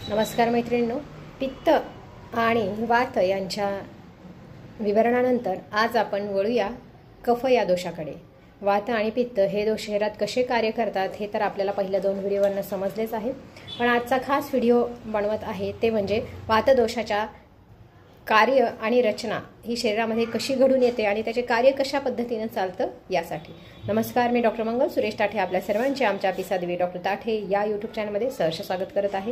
नमस्कार मैत्रिणींनो, पित्त आणि वात यांच्या विवरणानंतर आज आपण वळूया कफ या दोषाकडे। वात आणि पित्त हे दोष शरीरात कसे कार्य करतात हे तर आपल्याला पहिल्या 2 व्हिडिओवरनं समजलेच आहे, पण आजचा खास व्हिडिओ बनवत आहे ते म्हणजे वातदोषाच्या कार्य आणि रचना ही शरीरामध्ये कशी घडून येते आणि त्याचे कार्य कशा पद्धतीने चालतं यासाठी। नमस्कार, मी डॉक्टर मंगल सुरेश ताठे आपल्या सर्वांचे आमच्या पिसादेवी डॉक्टर ताठे या यूट्यूब चॅनलमध्ये सहर्ष स्वागत करत आहे।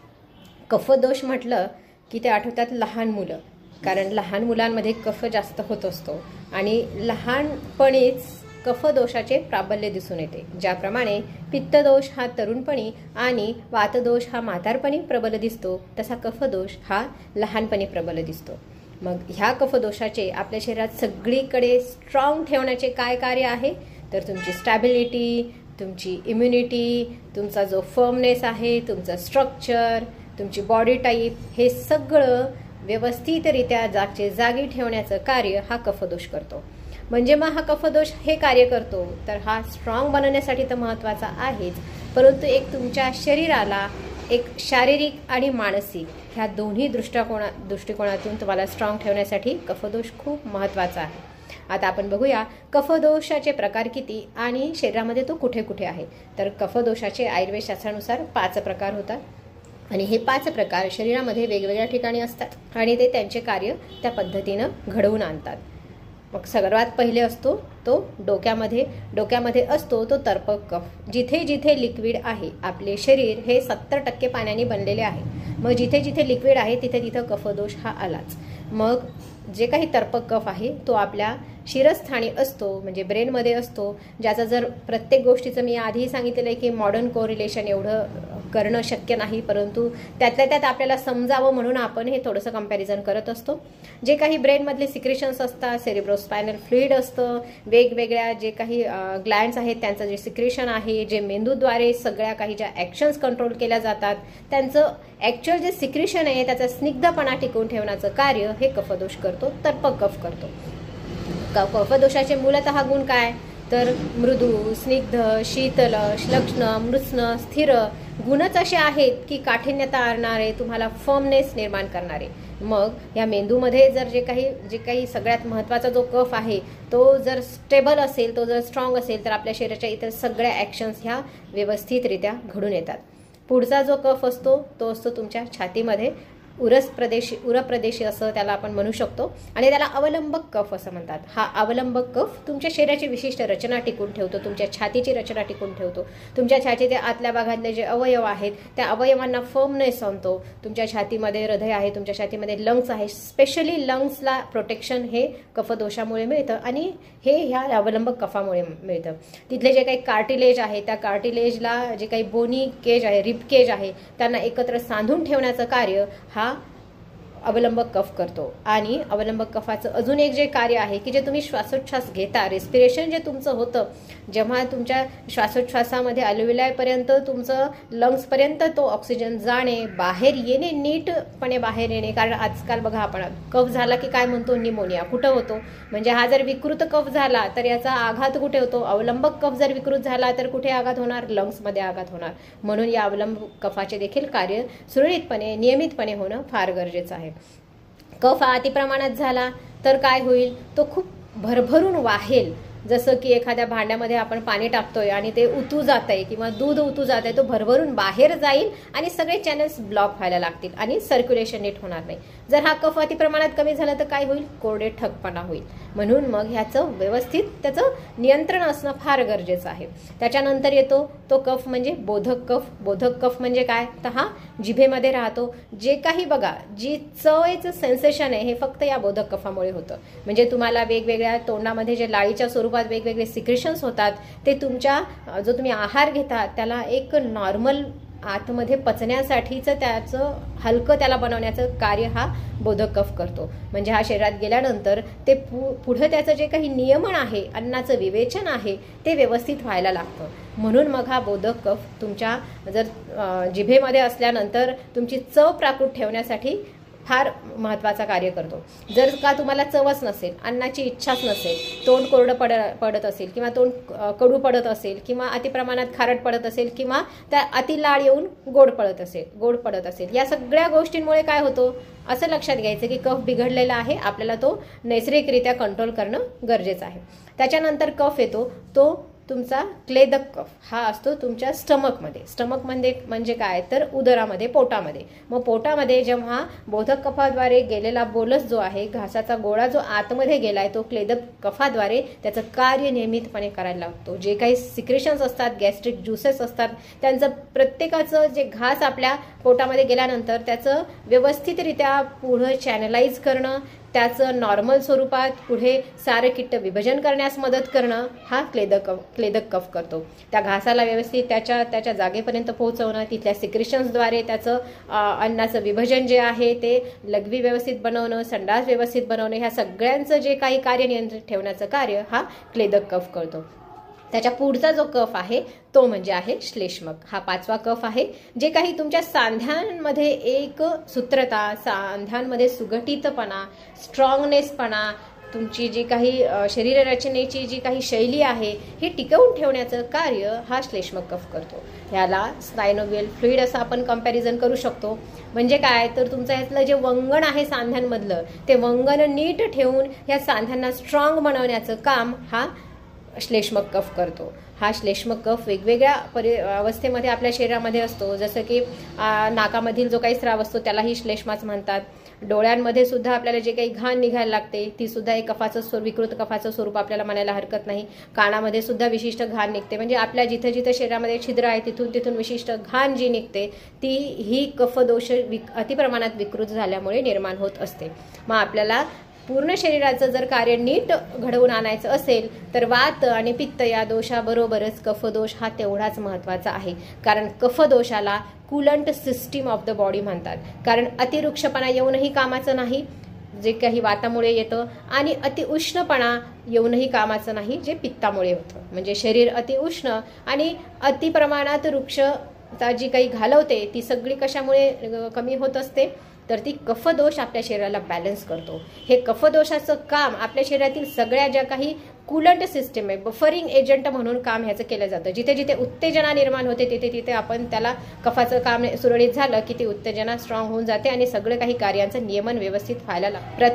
कफदोष म्हटलं की ते आठवतात लहान मुलं, कारण लहान मुलांमध्ये कफ जास्त होत असतो आणि लहानपणीच कफदोषाचे प्राबल्य दिसून येते। ज्याप्रमाणे पित्तदोष हा तरुणपणी आणि वातदोष हा म्हातारपणी प्रबल दिसतो, तसा कफदोष हा लहानपणी प्रबल दिसतो। मग ह्या कफदोषाचे आपल्या शरीरात सगळीकडे स्ट्रॉंग ठेवण्याचे काय कार्य आहे, तर तुमची स्टॅबिलिटी, तुमची इम्युनिटी, तुमचा जो फर्मनेस आहे, तुमचं स्ट्रक्चर, तुमची बॉडी टाईप, हे सगळं व्यवस्थितरित्या जागचे जागी ठेवण्याचं कार्य हा कफदोष करतो। म्हणजे मग हा कफदोष हे कार्य करतो तर हा स्ट्रॉंग बनवण्यासाठी तर महत्त्वाचा आहेच, परंतु एक तुमच्या शरीराला एक शारीरिक आणि मानसिक ह्या दोन्ही दृष्टिकोनातून तुम्हाला स्ट्रॉंग ठेवण्यासाठी कफदोष खूप महत्त्वाचा आहे। आता आपण बघूया कफदोषाचे प्रकार किती आणि शरीरामध्ये तो कुठे कुठे आहे। तर कफदोषाचे आयुर्वेद शास्त्रानुसार 5 प्रकार होतात आणि हे 5 प्रकार शरीरामध्ये वेगवेगळ्या ठिकाणी असतात आणि ते त्यांचे कार्य त्या पद्धतीनं घडवून आणतात। मग सर्वात पहिले असतो तो डोक्यामध्ये असतो तो तर्पक कफ। जिथे जिथे लिक्विड आहे, आपले शरीर हे 70% पाण्याने बनलेले आहे, मग जिथे जिथे लिक्विड आहे तिथे तिथे कफदोष हा आलाच। मग जे काही तर्पक कफ आहे तो आपल्या शिरस्थानी असतो, म्हणजे ब्रेनमध्ये असतो, ज्याचा जर प्रत्येक गोष्टीचं मी आधीही सांगितलेलं आहे की मॉडर्न कोरिलेशन एवढं करणं शक्य नाही, परंतु त्यातल्या त्यात आपल्याला समजावं म्हणून आपण हे थोडंसं कंपॅरिझन करत असतो। जे काही ब्रेनमधले सिक्रेशन्स असतात, सेरिब्रोस्पायनल फ्लुइड असतं, वेगवेगळ्या जे काही ग्लँड्स आहेत त्यांचं जे सिक्रेशन आहे, जे मेंदूद्वारे सगळ्या काही ज्या ॲक्शन्स कंट्रोल केल्या जातात, त्यांचं ॲक्च्युअल जे सिक्रेशन आहे त्याचा स्निग्धपणा टिकवून ठेवण्याचं कार्य हे कफदोष करतो, तर्पक कफ करतो। कफदोषाचे मूलतः गुण काय, तर मृदू, स्निग्ध, शीतल, श्लक्ष्ण, मृत्स्न, स्थिर गुणच असे आहेत की काठिन्यता आणणारे, तुम्हाला फर्मनेस निर्माण करणारे। मग या मेंदूमध्ये जर जे काही सगळ्यात महत्त्वाचा जो कफ आहे तो जर स्टेबल असेल, तो जर स्ट्रॉंग असेल, तर आपल्या शरीराच्या इतर सगळ्या ॲक्शन्स ह्या व्यवस्थितरित्या घडून येतात। पुढचा जो कफ असतो तो असतो तुमच्या छातीमध्ये, उरप्रदेशी असं त्याला आपण म्हणू शकतो आणि त्याला अवलंबक कफ असं म्हणतात। हा अवलंबक कफ तुमच्या शरीराची विशिष्ट रचना टिकून ठेवतो, तुमच्या छातीची रचना टिकून ठेवतो, तुमच्या छातीच्या आतल्या भागातले जे अवयव आहेत त्या अवयवांना फर्मनेस आणतो। तुमच्या छातीमध्ये हृदय आहे, तुमच्या छातीमध्ये लंग्स आहे, स्पेशली लंग्सला प्रोटेक्शन हे कफदोषामुळे मिळतं आणि हे ह्या अवलंबक कफामुळे मिळतं। तिथले जे काही कार्टिलेज आहे त्या कार्टिलेजला जे काही बोनी केज आहे, रिब केज आहे, त्यांना एकत्र सांधून ठेवण्याचं कार्य हा अवलंबक कफ करतो। आणि अवलंबक कफाचं अजून एक जे कार्य आहे की जे तुम्ही श्वासोच्छ्वास घेता, रेस्पिरेशन जे तुमचं होतं, जेव्हा तुमच्या श्वासोच्छ्वासामध्ये अल्व्हिओलायपर्यंत तुमचं लंग्सपर्यंत तो ऑक्सिजन जाणे, बाहेर येणे, नीटपणे बाहेर येणे, कारण आजकाल बघा आपण कफ झाला की काय म्हणतो, निमोनिया कुठं होतो, म्हणजे हा जर विकृत कफ झाला तर याचा आघात कुठे होतो, अवलंबक कफ जर विकृत झाला तर कुठे आघात होणार, लंग्समध्ये आघात होणार। म्हणून या अवलंबक कफाचे देखील कार्य सुरळीतपणे नियमितपणे होणं फार गरजेचं आहे। कफ अतिप्रमाणात झाला तर काय होईल, तो खूप भरभरून वाहेल, जसं की एखाद्या भांड्यामध्ये आपण पाणी टाकतोय आणि ते उतू जात आहे किंवा दूध उतू जात आहे, तो भरभरून बाहेर जाईल आणि सगळे चॅनल्स ब्लॉक व्हायला लागतील आणि सर्क्युलेशन नीट होणार नाही। जर हा कफ अतिप्रमाणात कमी झाला तर काय होईल, कोरडे ठकपणा होईल। म्हणून मग ह्याचं व्यवस्थित त्याचं नियंत्रण असणं फार गरजेचं आहे। त्याच्यानंतर येतो तो कफ म्हणजे बोधक कफ। बोधक कफ म्हणजे काय, तर हा जिभेमध्ये राहतो। जे काही बघा जी चवेचं सेन्सेशन आहे हे फक्त या बोधक कफामुळे होतं। म्हणजे तुम्हाला वेगवेगळ्या तोंडामध्ये जे लाळीच्या स्वरूपात वेगवेगळे सिक्रेशन्स होतात ते तुमच्या जो तुम्ही आहार घेता त्याला एक नॉर्मल आतमध्ये पचण्यासाठीचं त्याचं हलकं त्याला बनवण्याचं कार्य हा बोधक कफ करतो। म्हणजे हा शरीरात गेल्यानंतर ते पुढं त्याचं जे काही नियमन आहे, अन्नाचं विवेचन आहे, ते व्यवस्थित व्हायला लागतं। म्हणून मग हा बोधक कफ तुमच्या जर जिभेमध्ये असल्यानंतर तुमची चव प्राकृत ठेवण्यासाठी फार महत्त्वाचा कार्य करतो. जर का तुम्हाला चवच नसेल, अन्नाची इच्छाच नसेल, तोंड कोरडं पडत असेल किंवा तोंड कडू पडत असेल किंवा अतिप्रमाणात खारट पडत असेल किंवा त्या अति लाळ येऊन गोड पडत असेल, या सगळ्या गोष्टींमुळे काय होतो असं लक्षात घ्यायचं की कफ बिघडलेला आहे. आपल्याला तो नैसर्गिकरित्या कंट्रोल करणं गरजेचं आहे. त्याच्यानंतर कफ येतो तो तुमचा क्लेदक कफ. हा असतो तुमच्या स्टमकमध्ये म्हणजे काय तर उदरामध्ये, पोटामध्ये. मग पोटामध्ये जेव्हा बोधक कफाद्वारे गेलेला बोलस जो आहे, घासाचा गोळा जो आतमध्ये गेलाय, तो क्लेदक कफाद्वारे त्याचं कार्य नियमितपणे करायला लागतो. जे काही सिक्रेशन्स असतात, गॅस्ट्रिक ज्युसेस असतात, त्यांचं प्रत्येकाचं जे घास आपल्या पोटामध्ये गेल्यानंतर त्याचं व्यवस्थितरित्या पुढं चॅनलाइज करणं, त्याचं नॉर्मल स्वरूपात पुढे सारकिट्ट विभजन करण्यास मदत करणं हा क्लेदक कफ करतो. त्या घासाला व्यवस्थित त्याच्या जागेपर्यंत पोहोचवणं, तिथल्या सिक्रेशन्सद्वारे त्याचं अन्नाचं विभजन जे आहे ते लघवी व्यवस्थित बनवणं, संडास व्यवस्थित बनवणं, ह्या सगळ्यांचं जे काही कार्य नियंत्रित ठेवण्याचं कार्य हा क्लेदक कफ करतो. त्याच्या पुढचा जो कफ आहे तो म्हणजे आहे श्लेष्मक. हा 5वा कफ आहे. जे काही तुमच्या सांध्यांमध्ये एक सूत्रता, सांध्यांमध्ये सुगठितपणा, स्ट्रॉंगनेसपणा, तुमची जी काही शरीर रचनेची जी काही शैली आहे हे टिकवून ठेवण्याचं कार्य हा श्लेष्मक कफ करतो. ह्याला सायनोव्हियल फ्लुइड असं आपण कंपॅरिझन करू शकतो. म्हणजे काय तर तुमचं ह्यातलं जे वंगण आहे सांध्यांमधलं, ते वंगण नीट ठेवून ह्या सांध्यांना स्ट्रॉंग बनवण्याचं काम हा श्लेष्मक कफ करतो. हा श्लेष्मक कफ वेगवेगळ्या अवस्थेमध्ये आपल्या शरीरामध्ये असतो. जसं की नाकामधील जो काही स्राव असतो त्यालाही श्लेष्माच म्हणतात. डोळ्यांमध्ये सुद्धा आपल्याला जे काही घाण निघायला लागते ती सुद्धा एक विकृत कफाचं स्वरूप आपल्याला म्हणायला हरकत नाही. कानामध्ये सुद्धा विशिष्ट घाण निघते. म्हणजे आपल्या जिथं जिथं शरीरामध्ये छिद्र आहे तिथून विशिष्ट घाण जी निघते ती ही कफदोष अतिप्रमाणात विकृत झाल्यामुळे निर्माण होत असते. मग आपल्याला पूर्ण शरीराचं जर कार्य नीट घडवून आणायचं असेल तर वात आणि पित्त या दोषाबरोबरच कफदोष हा तेवढाच महत्त्वाचा आहे. कारण कफदोषाला coolant system of the body म्हणतात. कारण अतिवृक्षपणा येऊनही कामाचं नाही, जे काही वातामुळे येतं, आणि अतिउष्णपणा येऊनही कामाचं नाही, जे पित्तामुळे होतं. म्हणजे शरीर अतिउष्ण आणि अतिप्रमाणात वृक्षता जी काही घालवते ती सगळी कशामुळे कमी होत असते तर ती कफदोष आपल्या शरीराला बॅलन्स करतो. हे कफदोषाचं काम आपल्या शरीरातील सगळ्या ज्या काही कुलंट सिस्टम आहे, बफरिंग एजंट म्हणून काम ह्याचं केलं जातं. जिथे जिथे उत्तेजना निर्माण होते तिथे आपण त्याला कफाचं काम सुरळीत झालं की ती उत्तेजना स्ट्रॉंग होऊन जाते आणि सगळं काही कार्यांचं नियमन व्यवस्थित व्हायला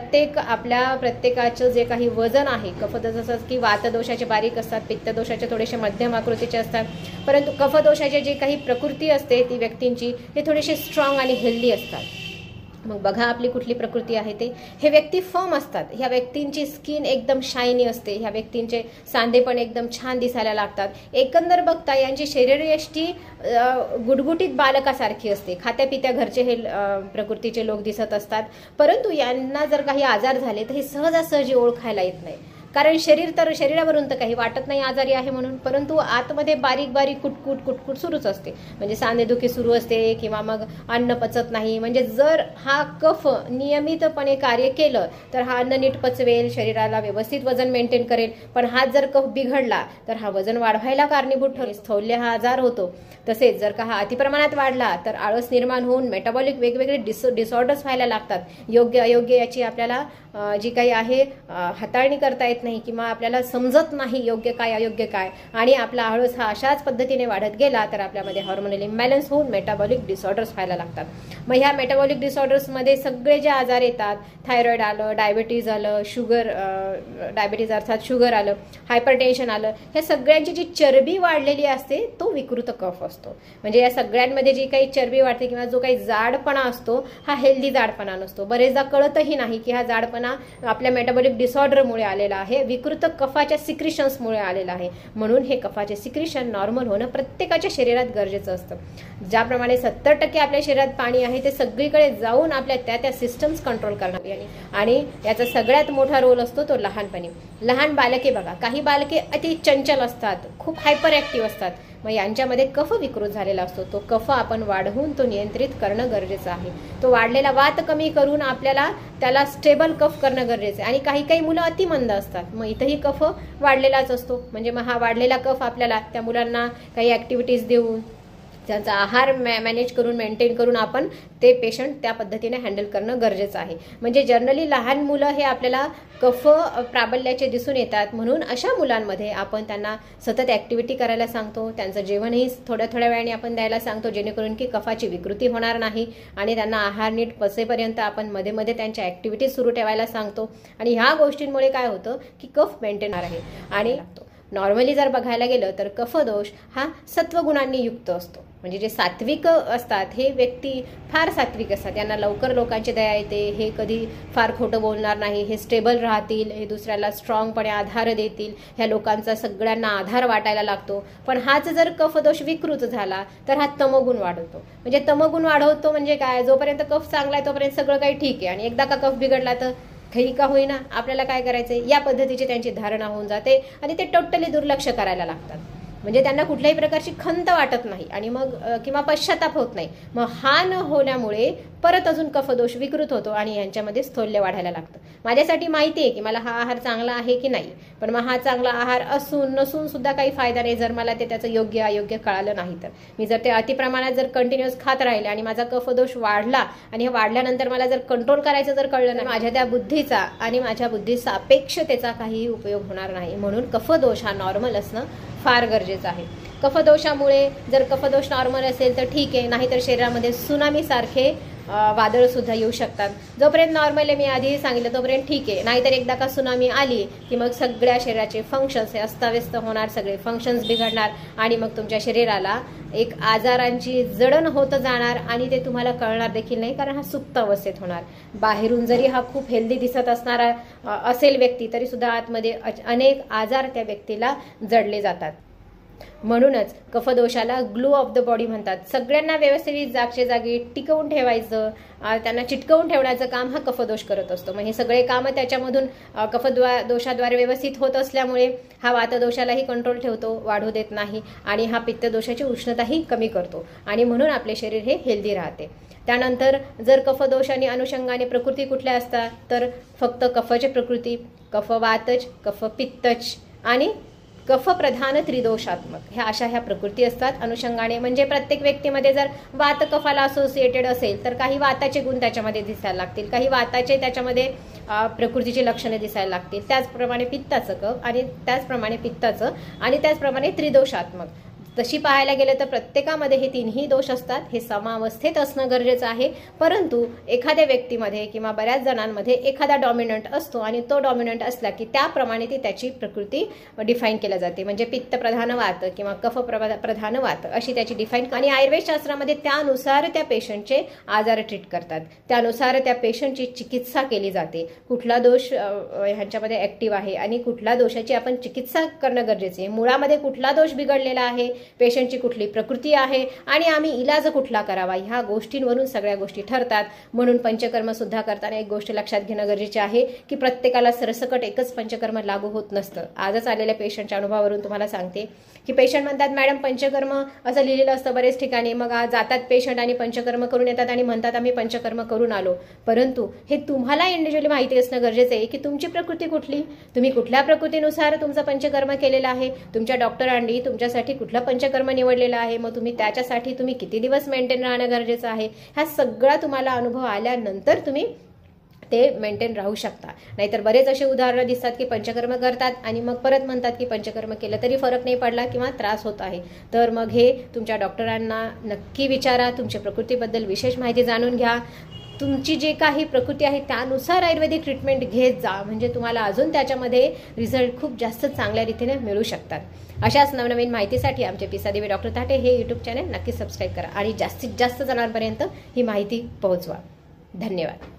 लागतं. प्रत्येकाचं जे काही वजन आहे, कफदोषाचं की वातदोषाचे बारीक असतात, पित्तदोषाचे थोडेसे मध्यम आकृतीचे असतात, परंतु कफदोषाचे जे काही प्रकृती असते ती व्यक्तींची ते थोडेसे स्ट्रॉंग आणि हेल्दी असतात. मग बघा आपली कुठली प्रकृती आहे ते. हे व्यक्ती फर्म असतात. ह्या व्यक्तींची स्किन एकदम शायनी असते. ह्या व्यक्तींचे सांधे पण एकदम छान दिसायला लागतात. एकंदर बघता यांची शरीरयष्टी गुटगुटीत बालकासारखी असते. खात्यापित्या घरचे हे प्रकृतीचे लोक दिसत असतात. परंतु यांना जर काही आजार झाले तर हे सहजासहजी ओळखायला येत नाही. कारण शरीरावरून तर काही वाटत नाही आजारी आहे म्हणून, परंतु आतमध्ये बारीक बारीक कुटकुट सुरूच असते. म्हणजे सांधेदुखी सुरू असते किंवा मग अन्न पचत नाही. म्हणजे जर हा कफ नियमितपणे कार्य केलं तर हा अन्न नीट पचवेल, शरीराला व्यवस्थित वजन मेंटेन करेल. पण हा जर कफ बिघडला तर हा वजन वाढवायला कारणीभूत ठरेल, स्थौल्य हा आजार होतो. तसेच जर का हा अतिप्रमाणात वाढला तर आळस निर्माण होऊन मेटाबॉलिक वेगवेगळे डिसऑर्डर्स व्हायला लागतात. योग्य अयोग्य याची आपल्याला जी काही आहे हाताळणी करता येत नाही किंवा आपल्याला समजत नाही योग्य काय अयोग्य काय, आणि आपला आळस हा अशाच पद्धतीने वाढत गेला तर आपल्यामध्ये हार्मोनल इम्बॅलन्स होऊन मेटाबॉलिक डिसऑर्डर्स व्हायला लागतात. मग ह्या मेटाबॉलिक डिसऑर्डर्समध्ये सगळे जे आजार येतात, थायरॉइड आलं, डायबिटीज आलं, डायबिटीज अर्थात शुगर आलं, हायपरटेन्शन आलं, ह्या सगळ्यांची जी चरबी वाढलेली असते तो विकृत कफ असतो. म्हणजे या सगळ्यांमध्ये जी काही चरबी वाढते किंवा जो काही जाडपणा असतो हा हेल्दी जाडपणा नसतो. बरेचदा कळतही नाही की हा जाडपणा आपल्या मेटाबॉलिक डिसऑर्डरमुळे आलेला आहे, विकृत कफाच्या सिक्रिशन्समुळे आलेला आहे. म्हणून हे कफाचे सिक्रिशन नॉर्मल होणं प्रत्येकाच्या शरीरात गरजेचं असतं. ज्याप्रमाणे 70% आपल्या शरीरात पाणी आहे ते सगळीकडे जाऊन आपल्या त्या सिस्टम्स कंट्रोल करणार, आणि याचा सगळ्यात मोठा रोल असतो तो लहानपणी. लहान बालके बघा, काही बालके अति चंचल असतात, खूप हायपर ऍक्टिव्ह असतात. मग यांच्यामध्ये कफ विकृत झालेला असतो. तो कफ आपण वाढवून तो नियंत्रित करणं गरजेचं आहे. तो वाढलेला वात कमी करून आपल्याला त्याला स्टेबल कफ करणं गरजेचं आहे. आणि काही मुलं अतिमंद असतात, मग इथंही कफ वाढलेलाच असतो. म्हणजे मग हा वाढलेला कफ आपल्याला त्या मुलांना काही ऍक्टिव्हिटीज देऊन त्यांचा आहार मॅनेज करून मेंटेन करून आपण ते पेशंट त्या पद्धतीने हँडल करणं गरजेचं आहे. म्हणजे जनरली लहान मुलं हे आपल्याला कफ प्राबल्याचे दिसून येतात, म्हणून अशा मुलांमध्ये आपण त्यांना सतत ॲक्टिव्हिटी करायला सांगतो. त्यांचं जेवणही थोड्या थोड्या वेळाने आपण द्यायला सांगतो, जेणेकरून की कफाची विकृती होणार नाही. आणि त्यांना आहार नीट पचेपर्यंत आपण मध्ये मध्ये त्यांच्या ॲक्टिव्हिटी सुरू ठेवायला सांगतो. आणि ह्या गोष्टींमुळे काय होतं की कफ मेंटेन आहे. आणि नॉर्मली जर बघायला गेलं तर कफदोष हा सत्वगुणांनी युक्त असतो. म्हणजे जे सात्विक असतात हे व्यक्ती फार सात्विक असतात, यांना लवकर लोकांची दया येते, हे कधी फार खोटं बोलणार नाही, हे स्टेबल राहतील, हे दुसऱ्याला स्ट्रॉंगपणे आधार देतील, ह्या लोकांचा सगळ्यांना आधार वाटायला लागतो. पण हाच जर कफदोष विकृत झाला तर हा तमोगुण वाढवतो. म्हणजे तमोगुण वाढवतो म्हणजे काय, जोपर्यंत कफ चांगला आहे तोपर्यंत सगळं काही ठीक आहे, आणि एकदा का कफ बिघडला तर काही का होईना आपल्याला काय करायचंय या पद्धतीची त्यांची धारणा होऊन जाते, आणि ते टोटली दुर्लक्ष करायला लागतात. म्हणजे त्यांना कुठल्याही प्रकारची खंत वाटत नाही आणि मग किंवा पश्चाताप होत नाही. मग हा न होण्यामुळे परत अजून कफदोष विकृत होतो आणि यांच्यामध्ये स्थौल्य वाढायला लागतं. माझ्यासाठी माहिती आहे की मला हा आहार चांगला आहे की नाही, पण मग हा चांगला आहार असून नसून सुद्धा काही फायदा नाही जर मला ते त्याचं योग्य अयोग्य कळालं नाही तर. मी जर ते अतिप्रमाणात जर कंटिन्युअस खात राहिले आणि माझा कफदोष वाढला आणि हे वाढल्यानंतर मला जर कंट्रोल करायचं जर कळलं नाही, माझ्या त्या बुद्धीचा आणि माझ्या बुद्धीसापेक्षतेचा काहीही उपयोग होणार नाही. म्हणून कफदोष हा नॉर्मल असणं फार गरजेचं आहे. कफदोषामुळे जर कफदोष नॉर्मल असेल तर ठीक आहे, नाहीतर शरीरामध्ये सुनामी सारखे वादळ सुद्धा येऊ शकतात. जोपर्यंत नॉर्मल आहे मी आधीही सांगितलं तोपर्यंत ठीक आहे, नाहीतर एकदा का सुनामी आली की मग सगळ्या शरीराचे फंक्शन्स हे अस्ताव्यस्त होणार, सगळे फंक्शन्स बिघडणार आणि मग तुमच्या शरीराला एक आजारांची जडण होत जाणार आणि ते तुम्हाला कळणार देखील नाही, कारण हा सुप्त अवस्थेत होणार. बाहेरून जरी हा खूप हेल्दी दिसत असणारा असेल व्यक्ती तरी सुद्धा आतमध्ये अनेक आजार त्या व्यक्तीला जडले जातात. म्हणूनच कफदोषाला ग्लू ऑफ द बॉडी म्हणतात. सगळ्यांना व्यवस्थित जागच्या जागी टिकवून ठेवायचं, त्यांना चिटकवून ठेवण्याचं काम हा कफदोष करत असतो. मग हे सगळे कामं त्याच्यामधून कफदोषाद्वारे व्यवस्थित होत असल्यामुळे हा वातदोषालाही कंट्रोल ठेवतो, वाढू देत नाही, आणि हा पित्तदोषाची उष्णताही कमी करतो, आणि म्हणून आपले शरीर हे हेल्दी राहते. त्यानंतर जर कफदोष आणि अनुषंगाने प्रकृती कुठल्या असतात तर फक्त कफाची प्रकृती, कफवातच, कफपित्तच आणि कफप्रधान त्रिदोषात्मक ह्या प्रकृती असतात अनुषंगाने. म्हणजे प्रत्येक व्यक्तीमध्ये जर वात कफाला असोसिएटेड असेल तर काही वाताचे गुण त्याच्यामध्ये दिसायला लागतील, काही वाताचे त्याच्यामध्ये प्रकृतीची लक्षणे दिसायला लागतील. त्याचप्रमाणे पित्ताचं कफ आणि त्याचप्रमाणे पित्ताचं आणि त्याचप्रमाणे त्रिदोषात्मक. तशी पाहायला गेलं तर प्रत्येकामध्ये हे तिन्ही दोष असतात. हे समावस्थेत असणं गरजेचं आहे. परंतु एखाद्या व्यक्तीमध्ये किंवा बऱ्याच जणांमध्ये एखादा डॉमिनंट असतो आणि तो डॉमिनंट असला की त्याप्रमाणे ती त्याची प्रकृती डिफाईन केली जाते. म्हणजे पित्तप्रधान वात किंवा कफ प्रधान वात अशी त्याची डिफाईन. आणि आयुर्वेद शास्त्रामध्ये त्यानुसार त्या पेशंटचे आजार ट्रीट करतात, त्यानुसार त्या पेशंटची चिकित्सा केली जाते. कुठला दोष ह्यांच्यामध्ये ऍक्टिव्ह आहे आणि कुठल्या दोषाची आपण चिकित्सा करणं गरजेचे आहे, मुळामध्ये कुठला दोष बिघडलेला आहे, पेशंटची कुठली प्रकृती आहे आणि आम्ही इलाज कुठला करावा, ह्या गोष्टींवरून सगळ्या गोष्टी ठरतात. म्हणून पंचकर्म सुद्धा करताना एक गोष्ट लक्षात घेणं गरजेचे आहे की प्रत्येकाला सरसकट एकच पंचकर्म लागू होत नसतं. आजच आलेल्या पेशंटच्या अनुभवावरून तुम्हाला सांगते की पेशंट म्हणतात मॅडम पंचकर्म असं लिहिलेलं असतं बरेच ठिकाणी, मग जातात पेशंट आणि पंचकर्म करून येतात आणि म्हणतात आम्ही पंचकर्म करून आलो. परंतु हे तुम्हाला इंडिव्हिज्युअली माहिती असणं गरजेचं आहे की तुमची प्रकृती कुठली, तुम्ही कुठल्या प्रकृतीनुसार तुमचं पंचकर्म केलेलं आहे, तुमच्या डॉक्टरांनी तुमच्यासाठी कुठलं पंचकर्म निवडलेलं आहे, मग तुम्ही त्याच्यासाठी तुम्ही किती दिवस मेंटेन राहणं गरजेचं आहे. हा सगळा तुम्हाला अनुभव आल्यानंतर तुम्ही ते मेंटेन राहू शकता. नाहीतर बरेच असे उदाहरणं दिसतात की पंचकर्म करतात आणि मग परत म्हणतात की पंचकर्म केलं तरी फरक नाही पडला किंवा त्रास होत आहे. तर मग हे तुमच्या डॉक्टरांना नक्की विचारा, तुमच्या प्रकृतीबद्दल विशेष माहिती जाणून घ्या, तुमची जे काही प्रकृती आहे त्यानुसार आयुर्वेदिक ट्रीटमेंट घेत जा, म्हणजे तुम्हाला अजून त्याच्यामध्ये रिझल्ट खूप जास्त चांगल्या रीतीने मिळू शकतात. अशाच नवनवीन माहितीसाठी आमचे पिसादेवी डॉक्टर ताटे हे यूट्यूब चॅनल नक्की सबस्क्राईब करा आणि जास्तीत जास्त जणांपर्यंत ही माहिती पोहोचवा. धन्यवाद.